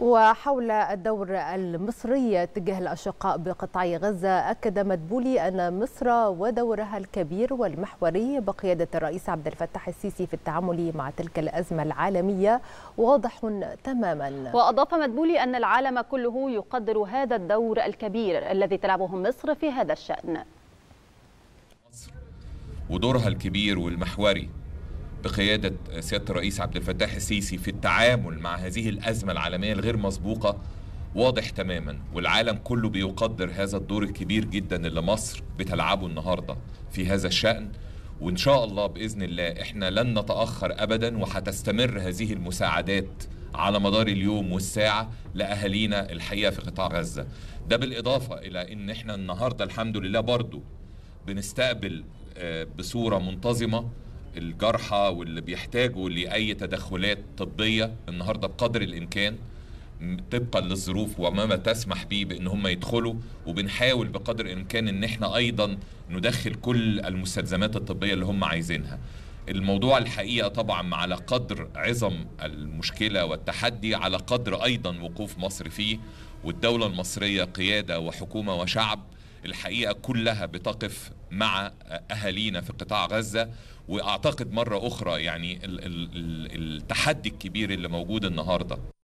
وحول الدور المصري تجاه الأشقاء بقطاع غزة، أكد مدبولي أن مصر ودورها الكبير والمحوري بقيادة الرئيس عبد الفتاح السيسي في التعامل مع تلك الأزمة العالمية واضح تماما. وأضاف مدبولي أن العالم كله يقدر هذا الدور الكبير الذي تلعبه مصر في هذا الشأن. مصر ودورها الكبير والمحوري بقيادة سيادة الرئيس عبد الفتاح السيسي في التعامل مع هذه الأزمة العالمية الغير مسبوقة واضح تماما، والعالم كله بيقدر هذا الدور الكبير جدا اللي مصر بتلعبه النهاردة في هذا الشأن. وإن شاء الله بإذن الله إحنا لن نتأخر أبدا، وهتستمر هذه المساعدات على مدار اليوم والساعة لأهالينا الحقيقة في قطاع غزة. ده بالإضافة إلى إن إحنا النهاردة الحمد لله برضو بنستقبل بصورة منتظمة الجرحى واللي بيحتاجوا لأي تدخلات طبية النهاردة بقدر الإمكان طبقا للظروف وما تسمح به بأن هم يدخلوا، وبنحاول بقدر الإمكان أن احنا أيضا ندخل كل المستلزمات الطبية اللي هم عايزينها. الموضوع الحقيقة طبعا على قدر عظم المشكلة والتحدي على قدر أيضا وقوف مصر فيه، والدولة المصرية قيادة وحكومة وشعب الحقيقة كلها بتقف مع أهالينا في قطاع غزة. وأعتقد مرة أخرى يعني التحدي الكبير اللي موجود النهاردة